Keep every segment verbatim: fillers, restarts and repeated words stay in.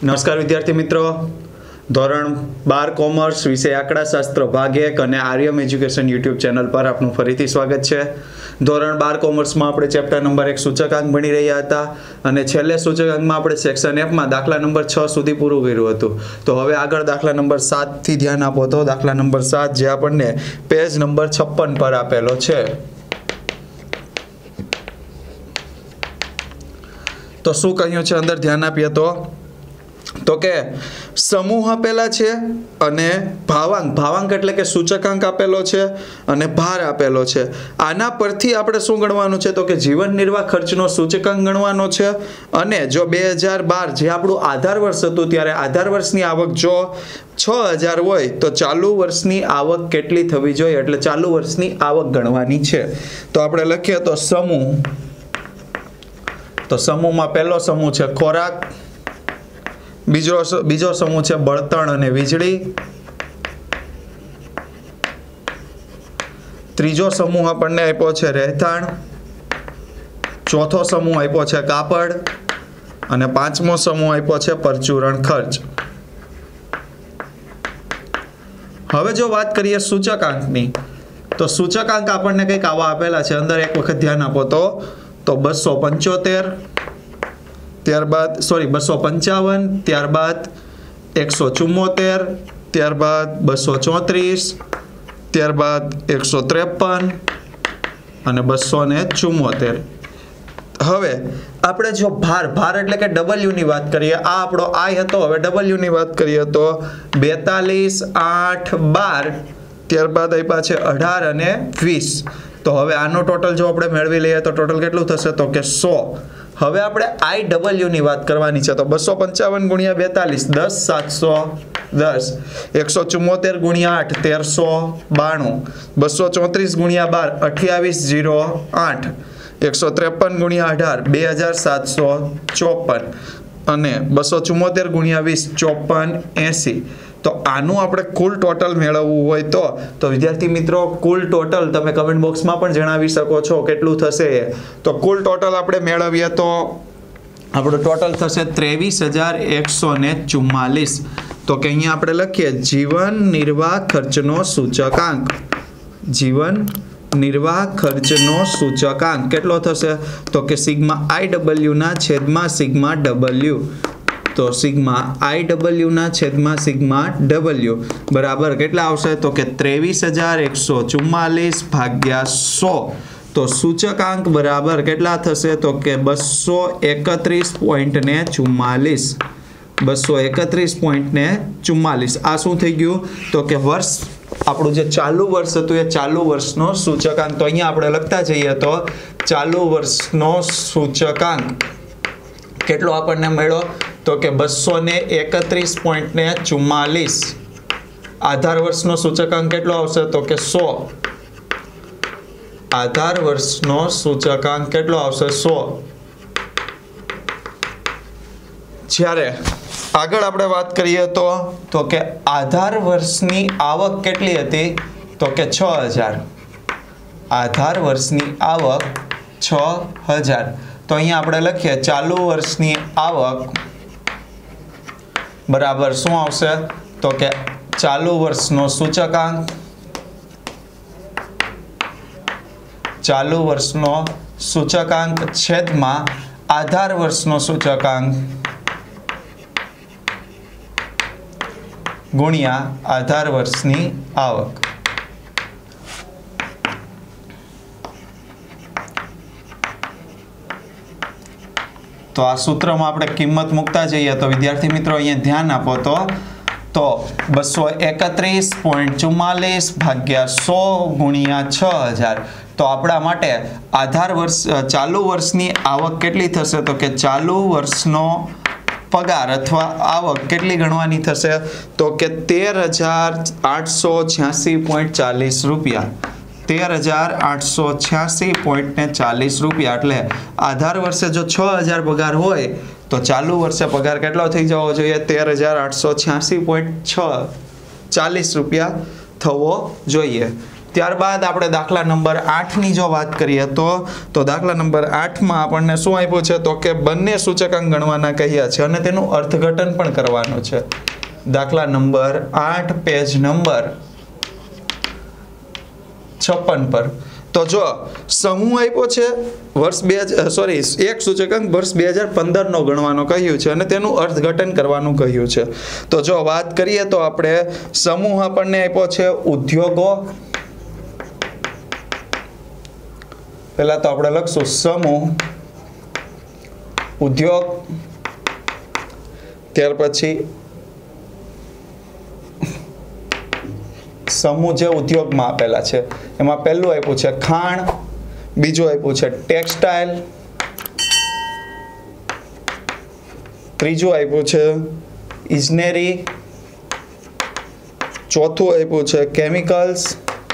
નમસ્કાર વિદ્યાર્થી મિત્રો, ધોરણ બાર કોમર્સ વિષય આંકડાશાસ્ત્ર ભાગ એક અને આર્યમ એજ્યુકેશન યુટ્યુબ ચેનલ પર આપનું ફરીથી સ્વાગત છે। ધોરણ બાર કોમર્સમાં આપણે ચેપ્ટર નંબર એક સૂચકાંક ભણી રહ્યા હતા અને છેલ્લે સૂચકાંકમાં આપણે સેક્શન એફમાં દાખલા નંબર છ સુધી પૂરું કર્યું હતું। તો હવે આગળ દાખલા નંબર સાતથી ધ્યાન આપો તો દાખલા નંબર સાત જે આપણને પેજ નંબર છપ્પન પર આપેલો છે। તો શું કહ્યું છે અંદર ધ્યાન આપીએ તો તો કે સમૂહ આપેલા છે અને ભાવાંક ભાવાંક એટલે કે સૂચકાંક આપેલો છે અને ભાર આપેલો છે। આના પરથી આપણે શું ગણવાનું છે તો કે જીવન નિર્વાહ ખર્ચનો સૂચકાંક ગણવાનો છે। અને જો બે હજાર બાર જે આપણું આધાર વર્ષ હતું ત્યારે આધાર વર્ષની આવક જો છ હજાર હોય તો ચાલુ વર્ષની આવક કેટલી થવી જોઈએ એટલે ચાલુ વર્ષની આવક ગણવાની છે। તો આપણે લખીએ તો સમૂહ તો સમૂહમાં પહેલો સમૂહ છે ખોરાક, બીજો બીજો સમૂહ છે બળતણ અને વીજળી, ત્રીજો સમૂહ આપણને આપ્યો છે રહેઠાણ, ચોથો સમૂહ આપ્યો છે કાપડ અને પાંચમો સમૂહ આપ્યો છે પરચુરણ ખર્ચ। હવે જો વાત કરીએ સૂચકાંકની તો સૂચકાંક આપણને કંઈક આવા આપેલા છે। અંદર એક વખત ધ્યાન આપો તો તો બસો પંચોતેર, ત્યારબાદ સોરી બસો પંચાવન, ત્યારબાદ એકસો ચુમ્મોતેર, ત્યારબાદ બસો ચોત્રીસ, ત્યારબાદ એકસો ત્રેપન અને બસો ને ચુમ્મોતેર। હવે આપણે જો ભાર ભાર એટલે કે ડબલ્યુ ની વાત કરીએ, આ આપણો આઈ હતો, હવે ડબલ્યુ ની વાત કરીએ તો બેતાલીસ, આઠ, બાર, ત્યારબાદ આપ્યા છે અઢાર અને વીસ। તો હવે આનો ટોટલ જો આપણે મેળવી લઈએ તો ટોટલ કેટલું થશે તો કે સો। હવે આપણે આઈ ડબલ્યુ ની વાત કરવાની છે તો બસો પંચાવન ગુણ્યા બેતાલીસ દસ, સાતસો દસ, એકસો ચુમ્મોતેર ગુણ્યા આઠ તેરસો બાણું, બસો ચોત્રીસ ગુણ્યા બાર અઠ્યાવીસ જીરો આઠ, એકસો ત્રેપન ગુણ્યા અઢાર બે હજાર સાતસો ચોપન અને બસો ચુમ્મોતેર ગુણ્યા વીસ ચોપન એસી। તો આનું આપણે કુલ ટોટલ મેળવવું હોય તો તો વિદ્યાર્થી મિત્રો કુલ ટોટલ તમે કમેન્ટ બોક્સમાં પણ જણાવી શકો છો કેટલું થશે એ। તો કુલ ટોટલ આપણે મેળવીએ તો આપણું ટોટલ થશે ત્રેવીસ હજાર એકસો ને ચુમ્માલીસ। તો કે અહીંયા આપણે લખીએ જીવન નિર્વાહ ખર્ચનો સૂચકાંક, જીવન નિર્વાહ ખર્ચનો સૂચકાંક કેટલો થશે તો કે સિગ્મા આઈ ડબલ્યુ ના છેદમાં સિગ્મા ડબલ્યુ। તો સિગ્મા આઈ ડબલ્યુ ના છેદમાં સિગ્મા ડબલ્યુ બરાબર કેટલા આવશે તો કે ત્રેવીસ હજાર એકસો ચુમ્માલીસ ભાગ્યા સો। તો સૂચકાંક બરાબર કેટલા થશે તો કે બસો એકત્રીસ પોઈન્ટ ને ચુમ્માલીસ, બસો એકત્રીસ પોઈન્ટ ને ચુમ્માલીસ। આ શું થઈ ગયું તો કે વર્ષ આપણું જે ચાલુ વર્ષ હતું એ ચાલુ વર્ષનો સૂચકાંક। તો અહીંયા આપણે લખતા જઈએ તો ચાલુ વર્ષનો સૂચકાંક કેટલો આપણને મળ્યો તો કે બસો ને એકત્રીસ પોઈન્ટ ને ચુમ્માલીસ। આધાર વર્ષનો સૂચકાંક કેટલો આવશે તો કે સો, આધાર વર્ષનો સૂચકાંક કેટલો આવશે સો। જ્યારે આગળ આપણે વાત કરીએ તો તો કે આધાર વર્ષની આવક કેટલી હતી તો કે છ હજાર, આધાર વર્ષની આવક છ હજાર। તો અહીંયા આપણે લખીએ ચાલુ વર્ષની આવક બરાબર શું આવશે તો કે ચાલુ વર્ષનો સૂચકાંક, ચાલુ વર્ષનો સૂચકાંક છેદમાં આધાર વર્ષનો સૂચકાંક ગુણ્યા આધાર વર્ષની આવક। તો આ સૂત્રમાં આપણે કિંમત મૂકતા જઈએ તો વિદ્યાર્થી મિત્રો અહીંયા ધ્યાન આપો તો તો બસો એકત્રીસ પોઈન્ટ ચુમ્માલીસ ભાગ્યા સો ગુણ્યા છ હજાર। તો આપણા માટે આધાર વર્ષ ચાલુ વર્ષની આવક કેટલી થશે તો કે ચાલુ વર્ષનો પગાર અથવા આવક કેટલી ગણવાની થશે તો કે તેર હજાર આઠસો છ્યાસી પોઈન્ટ ચાલીસ રૂપિયા, તેર હજાર આઠસો છ્યાસી પોઈન્ટ ને ચાલીસ રૂપિયા। એટલે આધાર વર્ષે જો છ હજાર પગાર હોય તો ચાલુ વર્ષે પગાર કેટલો થઈ જવો જોઈએ તેર હજાર આઠસો છ્યાસી પોઈન્ટ છ ચાલીસ રૂપિયા થવો જોઈએ। ત્યારબાદ આપણે દાખલા નંબર આઠ ની જો વાત કરીએ તો તો દાખલા નંબર આઠ માં આપણને શું આપ્યું છે તો કે બંને સૂચકાંક ગણવાના કહ્યા છે અને તેનું અર્થઘટન પણ કરવાનું છે. દાખલા નંબર આઠ પેજ નંબર છપ્પન પર તો જો સમૂહ આપ્યો છે વર્ષ બે સોરી એક સૂચકાંક વર્ષ બે હજાર પંદર નો ગણવાનો કહ્યું છે અને તેનું અર્થઘટન કરવાનું કહ્યું છે. તો જો વાત કરીએ તો આપણે સમૂહ આપણને આપ્યો છે ઉદ્યોગો. પહેલા તો આપણે લખશું સમૂહ ઉદ્યોગ, ત્યાર પછી સમૂહ જે ઉદ્યોગમાં આપેલા છે એમાં પહેલું આપ્યું છે ખાણ, બીજું આપ્યું છે ટેક્સટાઇલ, ત્રીજું આપ્યું છે ઇજનેરી, ચોથું આપ્યું છે કેમિકલ્સ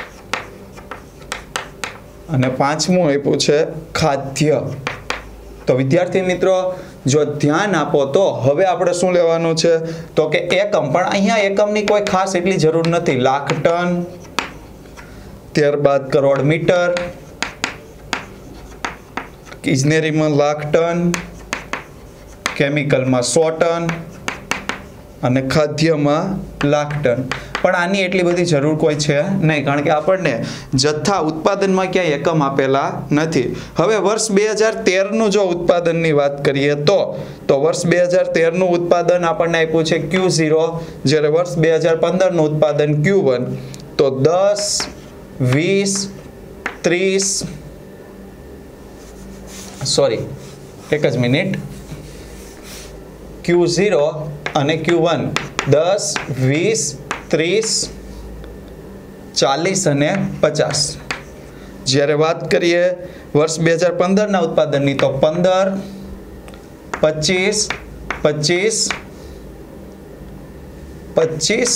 અને પાંચમું આપ્યું છે ખાદ્ય. તો વિદ્યાર્થી મિત્રો જો ધ્યાન આપો તો હવે આપણે શું લેવાનું છે તો કે એકમ, પણ અહીંયા એકમની કોઈ ખાસ એટલી જરૂર નથી. લાખ ટન, ત્યારબાદ કરોડ મીટર, ઇજનેરીમાં લાખ ટન, કેમિકલમાં સો ટન અને ખાદ્યમાં લાખ ટન. પણ આની એટલી બધી જરૂર કોઈ છે નહીં, કારણ કે આપણને જથ્થા ઉત્પાદનમાં ક્યાંય એકમ આપેલા નથી. હવે વર્ષ બે હજાર તેર નું જો ઉત્પાદનની વાત કરીએ તો તો વર્ષ બે હજાર તેર નું ઉત્પાદન આપણને આપ્યું છે ક્યુ ઝીરો, જ્યારે વર્ષ બે હજાર પંદર નું ઉત્પાદન ક્યુ વન. તો દસ, વીસ, ત્રીસ સોરી એક જ મિનિટ ક્યુ ઝીરો અને ક્યુ વન દસ, વીસ, ત્રીસ, ચાલીસ અને પચાસ. જ્યારે વાત કરીએ વર્ષ બે હજાર પંદર ના ઉત્પાદનની તો પંદર, પચીસ, પચીસ, પચીસ,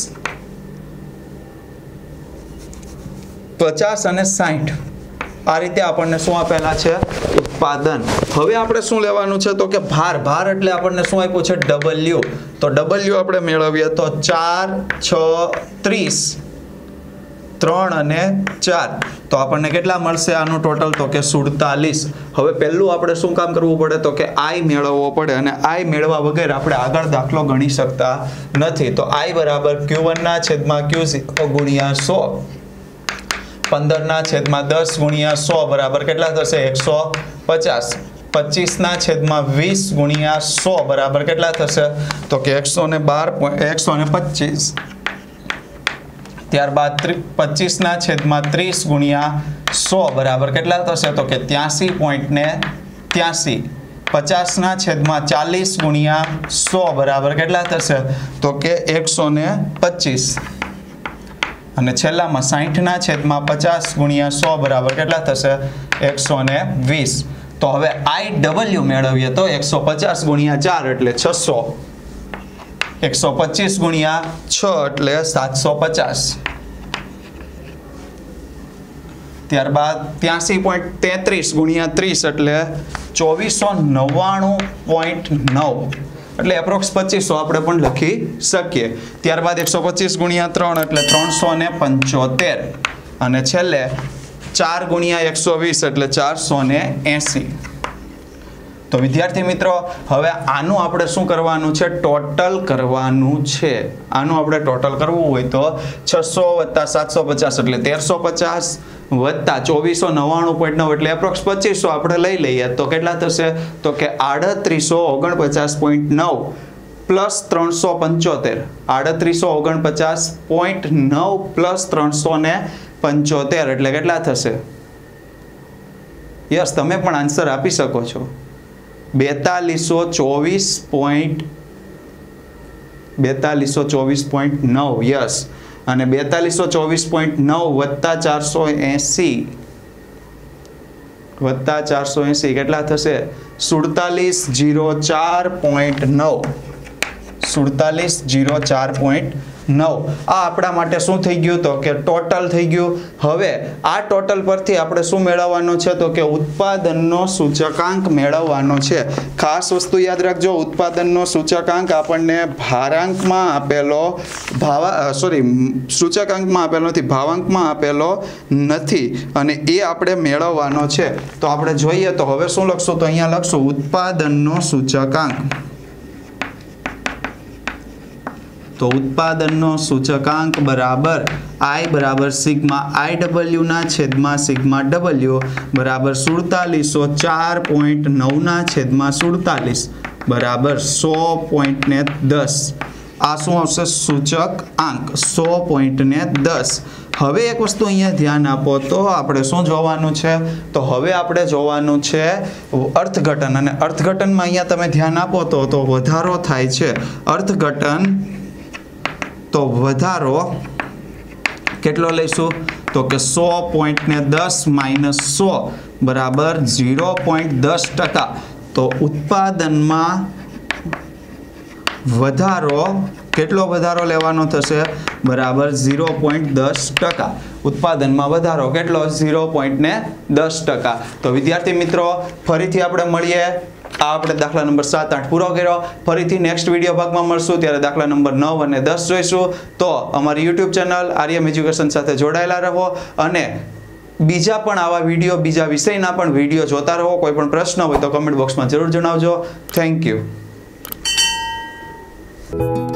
પચાસ અને સાઠ. આ રીતે આપણને શું આપેલા છે ઉત્પાદન. હવે આપણે શું લેવાનું છે તો કે ભાર. ભાર એટલે આપણને શું આપ્યું છે ડબલ્યુ. તો ડબલ્યુ આપણે મેળવીએ તો ચાર, છ, ત્રીસ, ત્રણ અને ચાર. તો આપણને કેટલા મળશે આનું ટોટલ તો કે સુડતાલીસ. હવે પહેલું આપણે શું કામ કરવું પડે તો કે આઈ મેળવવો પડે અને આઈ મેળવવા વગર આપણે આગળ દાખલો ગણી શકતા નથી. તો આઈ બરાબર ક્યુ વન ના છેદમાં ક્યુ ઝીરો ગુણ્યા સો, પંદર ના છેદમાં દસ ગુણ્યા સો બરાબર કેટલા થશે એકસો પચાસ. પચીસ ના છેદમાં વીસ ગુણ્યા સો બરાબર કેટલા થશે તો કે એકસો ને બાર એકસો ને પચીસ. ત્યારબાદ પચીસ ના છેદમાં ત્રીસ ગુણ્યા સો બરાબર કેટલા થશે તો કે ત્યાસી પોઈન્ટ ને ત્યાસી. પચાસ ના છેદમાં ચાલીસ ગુણ્યા સો બરાબર કેટલા થશે તો કે એકસો ને પચીસ. અને છેલ્લામાં સાઠ ના છેદમાં પચાસ ગુણ્યા સો બરાબર કેટલા થશે એકસો ને વીસ. તો હવે આઈ ડબલ્યુ મેળવીએ તો એકસો પચાસ ગુણ્યા ચાર એટલે છસો, એકસો પચીસ ગુણ્યા છ એટલે સાતસો પચાસ. ત્યારબાદ ત્યાસી પોઈન્ટ તેત્રીસ ગુણ્યા ત્રીસ એટલે ચોવીસો નવ્વાણું પોઈન્ટ નવ એટલે એપ્રોક્સ પચીસો આપણે પણ લખી શકીએ. ત્યારબાદ એકસો પચીસ ગુણ્યા ત્રણ એટલે ત્રણસો ને પંચોતેર અને છેલ્લે ચાર ગુણ્યા એકસો વીસ એટલે ચારસો ને એસી. તો વિદ્યાર્થી મિત્રો હવે આનું આપણે શું કરવાનું છે ટોટલ કરવાનું છે. આનું આપણે ટોટલ કરવું હોય તો છસો વત્તા સાતસો પચાસ એટલે તેરસો પચાસ વત્તા ચોવીસો નવ્વાણું પોઈન્ટ નવ એટલે એપ્રોક્સ પચીસો આપણે લઈ લઈએ તો કેટલા થશે તો કે આડત્રીસો ઓગણપચાસ પોઈન્ટ નવ પ્લસ ત્રણસો પંચોતેર. આડત્રીસો ઓગણપચાસ પોઈન્ટ નવ પ્લસ ત્રણસો ને પંચોતેર એટલે કેટલા થશે? યસ, તમે પણ આન્સર આપી શકો છો. બેતાલીસો ચોવીસ પોઈન્ટ બેતાલીસો ચોવીસ પોઈન્ટ નવ. યસ, અને બેતાલીસો ચોવીસ પોઈન્ટ નવ વત્તા ચારસો એસી વત્તા ચારસો એસી કેટલા થશે? સુડતાલીસ જીરો ચાર પોઈન્ટ નવ સુડતાલીસ જીરો ચાર પોઈન્ટ नव आ आपणा माटे शुं थई गयुं तो के टोटल थई गयुं। हवे आ टोटल परथी आपणे शुं मेळववानुं छे तो के उत्पादननो सूचकांक मेळववानो छे। खास वस्तु याद राखजो, उत्पादननो सूचकांक आपणने भारांकमां आपेलो भावा सॉरी सूचकांकमां आपेलो नथी, भावांकमां आपेलो नथी अने ए आपणे मेळववानो छे। तो आपणे जोईए तो हवे शुं लखशुं तो अहींया लखशुं उत्पादननो सूचकांक। तो उत्पादननो सूचकांक बराबर आई बराबर सिग्मा आई डबल्यू ना छेदमा सिग्मा डबल्यू बराबर सुड़तालीसो चार पॉइंट नौ ना छेदमा सुड़तालीस बराबर सौ पॉइंट ने दस। आ शुं आवशे सूचक आंक सौ पॉइंट ने दस। हवे एक वस्तु अहींया ध्यान आपो तो आपणे शुं जोवानुं छे तो हवे आपणे जोवानुं छे अर्थघटन अने अर्थघटनमां अहींया तमे ध्यान आपो तो तो वधारो थाय छे। अर्थघटन तो वधारो केटलो लईशुं तो के सौ पॉइंट ने दस माइनस सौ बराबर जीरो पॉइंट दस टका। तो उत्पादन में वधारो केटलो वधारो लेवानो थशे बराबर जीरो पॉइंट दस टका। उत्पादन में वधारो केटलो जीरो पॉइंट ने दस टका। तो विद्यार्थी मित्रों फरीथी आपणे मळीए। आ आपणे दाखला नंबर सात आठ पूरो कर्यो। फरीथी नेक्स्ट विडियो भाग में मळशुं त्यारे दाखला नंबर नौ और दस जोईशुं। तो अमारी यूट्यूब चेनल आर्यम एज्युकेशन साथे जोडायेला रहो अने बीजा पण आवा विडियो बीजा विषयना पण विडियो जोता रहो। कोई पण प्रश्न होय तो कमेंट बॉक्स में जरूर जणावजो। Thank you.